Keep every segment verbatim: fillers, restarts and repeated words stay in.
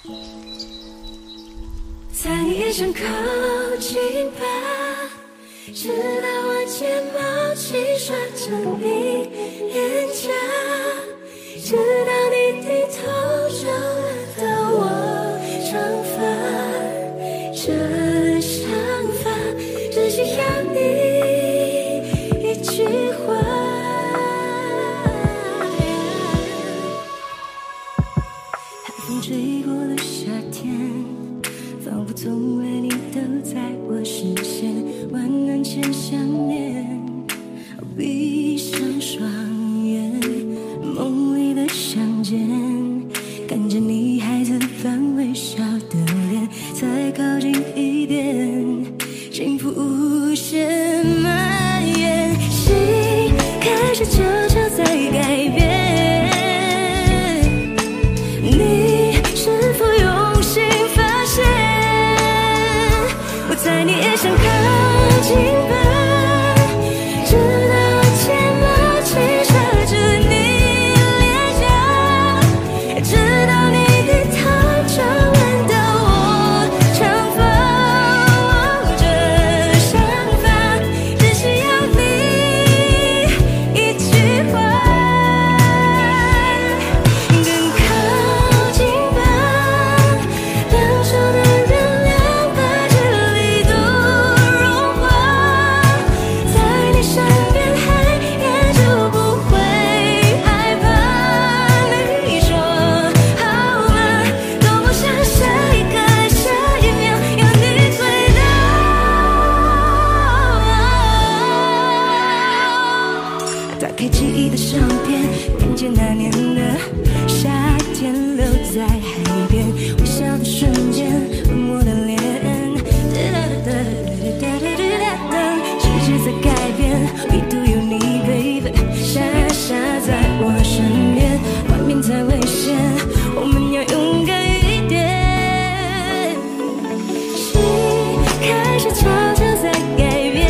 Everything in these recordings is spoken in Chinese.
在你也想靠近吧，直到我睫毛轻刷着你脸颊，直到你低头就闻到我长发。这想法只需要你一句话。海风吹过的夏天，仿佛从未你都在我视线，万难前相恋，闭上双眼，梦里的相见，看着你孩子般微笑的脸，再靠近一点，幸福无限蔓延，心开始悄悄在改变。在你也想靠近吧，直到我睫毛轻刷着你脸颊，直到你低头就闻到我长发。这想法只需要你一句话，更靠近吧，两手的热量把距离打开记忆的相片，看见那年的夏天，留在海边，微笑的瞬间，吻我的脸。世界在改变 ，We do you need baby， 傻傻在我身边，外面再危险，我们要勇敢一点。心开始悄悄在改变。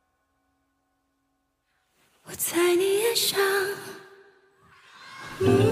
我在你眼上。